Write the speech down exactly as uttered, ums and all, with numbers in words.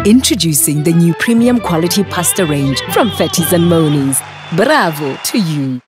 Introducing the new premium quality pasta range from Fattis Monis. Bravo to you!